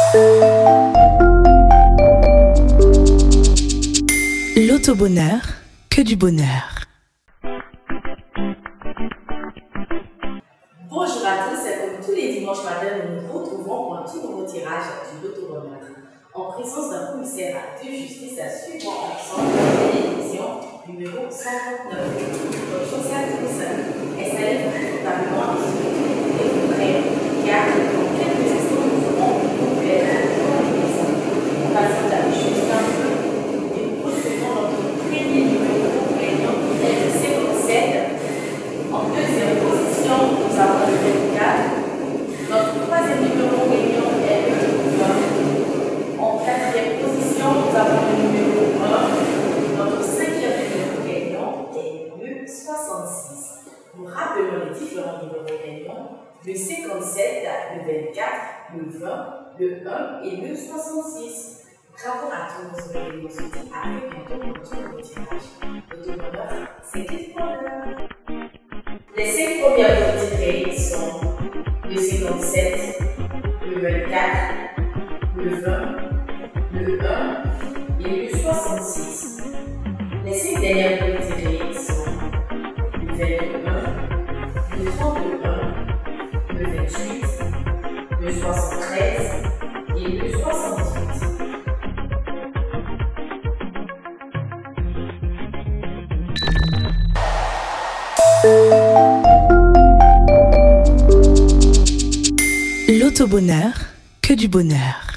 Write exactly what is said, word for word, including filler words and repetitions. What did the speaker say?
L'auto-bonheur, que du bonheur. Bonjour à tous, et comme tous les dimanches matins, nous nous retrouvons pour un tout nouveau tirage du l'auto-bonheur. En présence d'un commissaire de justice à suivre ensemble l'émission numéro cent vingt-neuf. Donc, chers à tous, installez-vous confortablement et vous prêts, car dans quelques instants, nous ferons une nouvelle émission. On passe à la chose un peu et nous procédons dans notre premier numéro gagnant qui est le cinquante-sept. En deuxième position, nous avons le vingt-quatre. Notre troisième numéro gagnant est le vingt. En quatrième position, nous avons le numéro un. Notre cinquième numéro gagnant est le soixante-six. Nous rappelons les différents numéros gagnants: le cinquante-sept, le vingt-quatre, le vingt, le un et le soixante-six. Bravo à tous nos auditeurs. On se dit à très bientôt pour notre nouveau tirage. L'auto-bonheur, c'est du bonheur. Les cinq premières retirées sont le cinquante-sept, le vingt-quatre, le vingt, le un et le soixante-six. Les cinq dernières retirées sont le vingt et un, le trente et un, le vingt-huit, le soixante-treize et le soixante-dix-huit. L'auto-bonheur, que du bonheur.